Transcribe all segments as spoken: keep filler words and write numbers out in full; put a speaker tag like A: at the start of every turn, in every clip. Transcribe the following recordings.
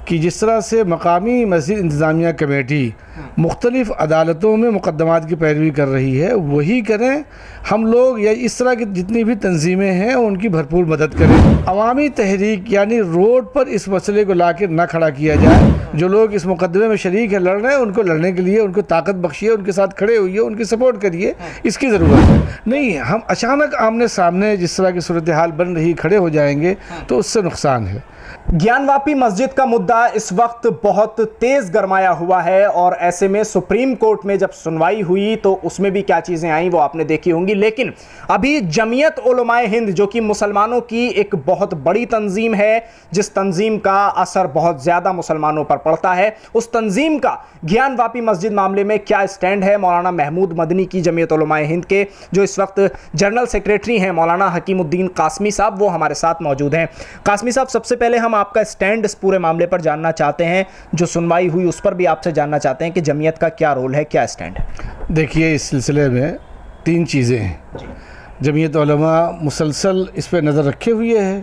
A: कि जिस तरह से मकामी मस्जिद इंतज़ामिया कमेटी मुख्तलिफ़ अदालतों में मुकदमात की पैरवी कर रही है, वही करें हम लोग, या इस तरह की जितनी भी तंजीमें हैं उनकी भरपूर मदद करें। अवामी तहरीक यानी रोड पर इस मसले को ला कर न खड़ा किया जाए। जो लोग इस मुकदमे में शरीक है, लड़ रहे हैं, उनको लड़ने के लिए उनको ताकत बख्शिए, उनके साथ खड़े होइए, उनकी सपोर्ट करिए, इसकी ज़रूरत है। नहीं हम अचानक आमने सामने जिस तरह की सूरत हाल बन रही खड़े हो जाएंगे तो उससे नुकसान है।
B: ज्ञानवापी मस्जिद का मुद्दा इस वक्त बहुत तेज गरमाया हुआ है और ऐसे में सुप्रीम कोर्ट में जब सुनवाई हुई तो उसमें भी क्या चीजें आई वो आपने देखी होंगी। लेकिन अभी जमीयत उलमाए हिंद, जो कि मुसलमानों की एक बहुत बड़ी तंजीम है, जिस तंजीम का असर बहुत ज्यादा मुसलमानों पर पड़ता है, उस तंजीम का ज्ञानवापी मस्जिद मामले में क्या स्टैंड है। मौलाना महमूद मदनी की जमीयत उलमाए हिंद के जो इस वक्त जनरल सेक्रेटरी हैं मौलाना हकीमुद्दीन कासमी साहब, वो हमारे साथ मौजूद हैं। कासमी साहब, सबसे पहले हम आपका स्टैंड इस पूरे मामले पर जानना चाहते हैं। जो सुनवाई हुई उस पर भी आपसे जानना चाहते हैं कि जमीयत का क्या रोल है, क्या स्टैंड है।
A: देखिए, इस सिलसिले में तीन चीज़ें हैं। जमीयत उलमा मुसलसल इस पर नज़र रखे हुए है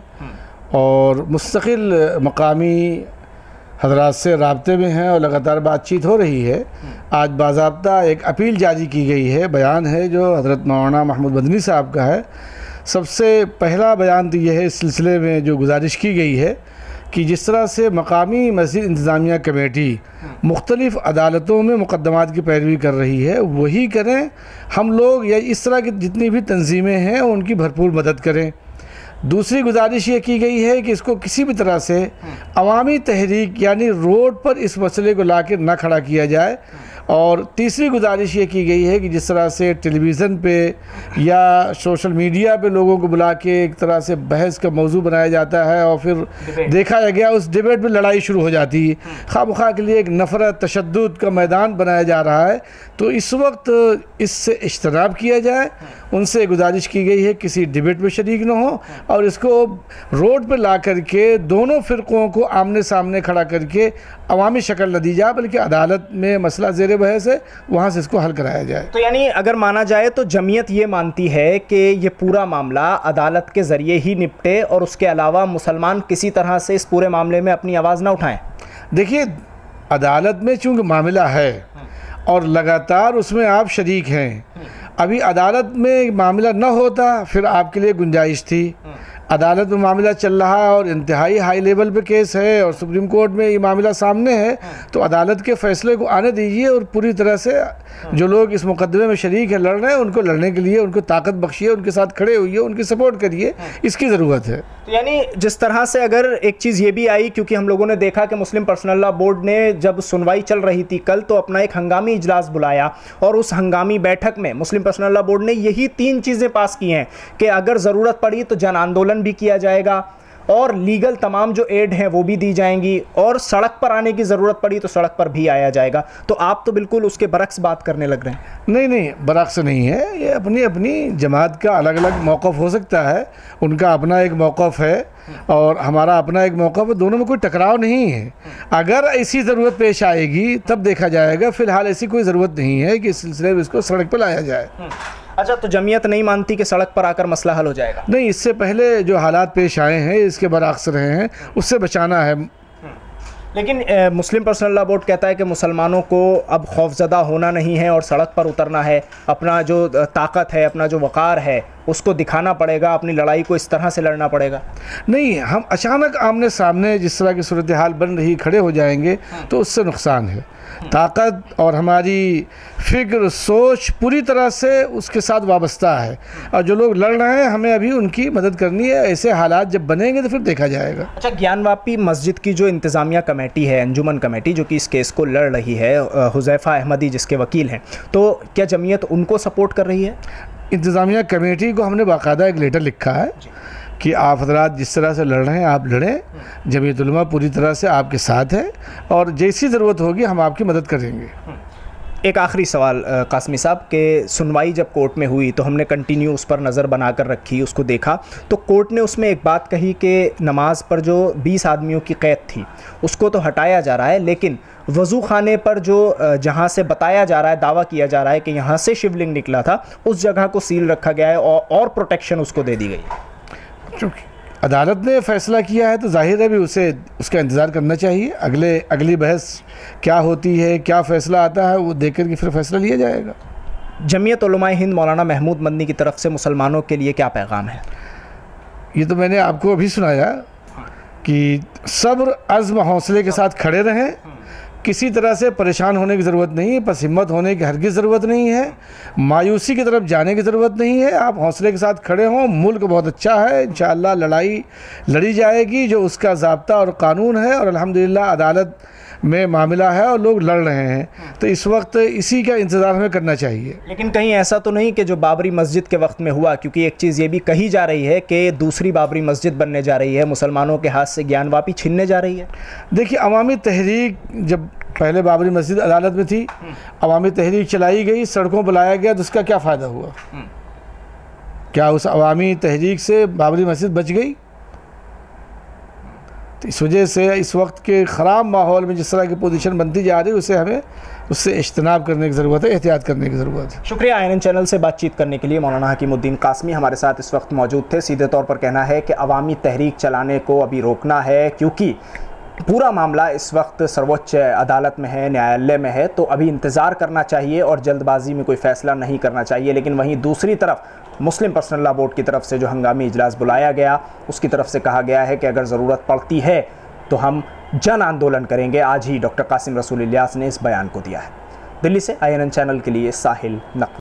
A: और मुस्तकिल मकामी हजरात से राब्ते में हैं और लगातार बातचीत हो रही है। आज बाज़ाब्ता एक अपील जारी की गई है, बयान है जो हज़रत मौलाना महमूद मदनी साहब का है। सबसे पहला बयान तो यह है इस सिलसिले में जो गुजारिश की गई है कि जिस तरह से मकामी मस्जिद इंतज़ामिया कमेटी मुख्तलिफ़ अदालतों में मुकदमात की पैरवी कर रही है, वही करें हम लोग, या इस तरह की जितनी भी तंजीमें हैं उनकी भरपूर मदद करें। दूसरी गुजारिश ये की गई है कि इसको किसी भी तरह से अवामी तहरीक यानी रोड पर इस मसले को ला कर न खड़ा किया जाए। और तीसरी गुजारिश ये की गई है कि जिस तरह से टेलीविज़न पे या सोशल मीडिया पे लोगों को बुला के एक तरह से बहस का मौजू बनाया जाता है और फिर देखा गया उस डिबेट में लड़ाई शुरू हो जाती है, खामखा के लिए एक नफ़रत तशद्दुद का मैदान बनाया जा रहा है। तो इस वक्त इससे इज्तनाब किया जाए। उनसे गुजारिश की गई है किसी डिबेट में शरीक न हो और इसको रोड पर ला करके दोनों फ़िरक़ों को आमने सामने खड़ा करके अवामी शक्ल न दी जाए, बल्कि अदालत में मसला ज़ेर बहस है, वहाँ से इसको हल कराया जाए।
B: तो यानी अगर माना जाए तो जमीयत ये मानती है कि ये पूरा मामला अदालत के ज़रिए ही निपटे और उसके अलावा मुसलमान किसी तरह से इस पूरे मामले में अपनी आवाज़ ना उठाएं।
A: देखिए, अदालत में चूँकि मामला है और लगातार उसमें आप शरीक हैं, अभी अदालत में मामला न होता फिर आपके लिए गुंजाइश थी। अदालत में मामला चल रहा है और इंतहाई हाई लेवल पे केस है और सुप्रीम कोर्ट में ये मामला सामने है, तो अदालत के फ़ैसले को आने दीजिए और पूरी तरह से जो लोग इस मुकदमे में शरीक है, लड़ रहे हैं, उनको लड़ने के लिए उनको ताकत बख्शिए, उनके साथ खड़े होइए, उनकी सपोर्ट करिए, इसकी ज़रूरत है।
B: तो यानी जिस तरह से अगर एक चीज़ ये भी आई, क्योंकि हम लोगों ने देखा कि मुस्लिम पर्सनल लॉ बोर्ड ने जब सुनवाई चल रही थी कल, तो अपना एक हंगामी इजलास बुलाया और उस हंगामी बैठक में मुस्लिम पर्सनल लॉ बोर्ड ने यही तीन चीज़ें पास की हैं कि अगर ज़रूरत पड़ी तो जन आंदोलन भी किया जाएगा और लीगल तमाम जो एड हैं वो भी दी जाएंगी और सड़क पर आने की ज़रूरत पड़ी तो सड़क पर भी आया जाएगा। तो आप तो बिल्कुल उसके बरक्स बात करने लग रहे हैं।
A: नहीं नहीं, बरक्स नहीं है, ये अपनी अपनी जमात का अलग अलग मौक़िफ़ हो सकता है, उनका अपना एक मौक़िफ़ है और हमारा अपना एक मौक़िफ़ है, दोनों में कोई टकराव नहीं है। अगर ऐसी ज़रूरत पेश आएगी तब देखा जाएगा, फ़िलहाल ऐसी कोई ज़रूरत नहीं है कि इस सिलसिले में इसको सड़क पर लाया जाए।
B: अच्छा, तो जमीयत नहीं मानती कि सड़क पर आकर मसला हल हो जाएगा?
A: नहीं, इससे पहले जो हालात पेश आए हैं इसके बरअक्स रहे हैं, उससे बचाना है।
B: लेकिन ए, मुस्लिम पर्सनल लॉ बोर्ड कहता है कि मुसलमानों को अब खौफज़दा होना नहीं है और सड़क पर उतरना है, अपना जो ताकत है, अपना जो वक़ार है उसको दिखाना पड़ेगा, अपनी लड़ाई को इस तरह से लड़ना पड़ेगा।
A: नहीं, हम अचानक आमने सामने जिस तरह की सूरत हाल बन रही खड़े हो जाएंगे तो उससे नुकसान है। ताकत और हमारी फ़िक्र सोच पूरी तरह से उसके साथ वाबस्ता है और जो लोग लड़ रहे हैं हमें अभी उनकी मदद करनी है। ऐसे हालात जब बनेंगे तो फिर देखा जाएगा।
B: अच्छा, ज्ञानवापी मस्जिद की जो इंतज़ामिया कमेटी है, अंजुमन कमेटी, जो कि इस केस को लड़ रही है, हुज़ैफ़ा अहमदी जिसके वकील हैं, तो क्या जमीयत उनको सपोर्ट कर रही है?
A: इंतज़ामिया कमेटी को हमने बाकायदा एक लेटर लिखा है कि आप हजरात जिस तरह से लड़ रहे हैं आप लड़ें, जमीयत उलमा पूरी तरह से आपके साथ है और जैसी ज़रूरत होगी हम आपकी मदद करेंगे।
B: एक आखिरी सवाल कासमी साहब के, सुनवाई जब कोर्ट में हुई तो हमने कंटिन्यू उस पर नज़र बनाकर रखी, उसको देखा, तो कोर्ट ने उसमें एक बात कही कि नमाज पर जो बीस आदमियों की कैद थी उसको तो हटाया जा रहा है, लेकिन वज़ू खाने पर जो जहाँ से बताया जा रहा है, दावा किया जा रहा है कि यहाँ से शिवलिंग निकला था, उस जगह को सील रखा गया है और, और प्रोटेक्शन उसको दे दी गई है।
A: चूँकि अदालत ने फैसला किया है तो जाहिर है भी उसे उसका इंतज़ार करना चाहिए। अगले अगली बहस क्या होती है, क्या फ़ैसला आता है, वो देख कर के फिर फैसला लिया जाएगा।
B: जमीयत उलमाए हिंद मौलाना महमूद मदनी की तरफ से मुसलमानों के लिए क्या पैगाम है?
A: ये तो मैंने आपको अभी सुनाया कि सब्र अज़्म हौसले के साथ खड़े रहें, किसी तरह से परेशान होने की ज़रूरत नहीं है, बस हिम्मत होने की हरगिज़ ज़रूरत नहीं है, मायूसी की तरफ जाने की ज़रूरत नहीं है। आप हौसले के साथ खड़े हों, मुल्क बहुत अच्छा है, इंशाअल्लाह लड़ाई लड़ी जाएगी जो उसका ज़ाब्ता और कानून है, और अल्हम्दुलिल्लाह अदालत में मामला है और लोग लड़ रहे हैं, तो इस वक्त इसी का इंतज़ार हमें करना चाहिए।
B: लेकिन कहीं ऐसा तो नहीं कि जो बाबरी मस्जिद के वक्त में हुआ, क्योंकि एक चीज़ ये भी कही जा रही है कि दूसरी बाबरी मस्जिद बनने जा रही है, मुसलमानों के हाथ से ज्ञानवापी छीनने जा रही है।
A: देखिए, अवामी तहरीक जब पहले बाबरी मस्जिद अदालत में थी, अवामी तहरीक चलाई गई, सड़कों बुलाया गया, तो उसका क्या फ़ायदा हुआ? क्या उस अवामी तहरीक से बाबरी मस्जिद बच गई? तो इस वजह से इस वक्त के ख़राब माहौल में जिस तरह की पोजीशन बनती जा रही है, उसे हमें उससे इज्तनाब करने की ज़रूरत है, एहतियात करने की ज़रूरत है।
B: शुक्रिया आई एन एन चैनल से बातचीत करने के लिए। मौलाना हकीमुद्दीन कासमी हमारे साथ इस वक्त मौजूद थे। सीधे तौर पर कहना है कि अवामी तहरीक चलाने को अभी रोकना है, क्योंकि पूरा मामला इस वक्त सर्वोच्च अदालत में है, न्यायालय में है, तो अभी इंतज़ार करना चाहिए और जल्दबाजी में कोई फ़ैसला नहीं करना चाहिए। लेकिन वहीं दूसरी तरफ मुस्लिम पर्सनल लॉ बोर्ड की तरफ से जो हंगामी इजलास बुलाया गया, उसकी तरफ से कहा गया है कि अगर ज़रूरत पड़ती है तो हम जन आंदोलन करेंगे। आज ही डॉक्टर कासिम रसूल इलियास ने इस बयान को दिया है। दिल्ली से आई एन एन चैनल के लिए साहिल नकवी।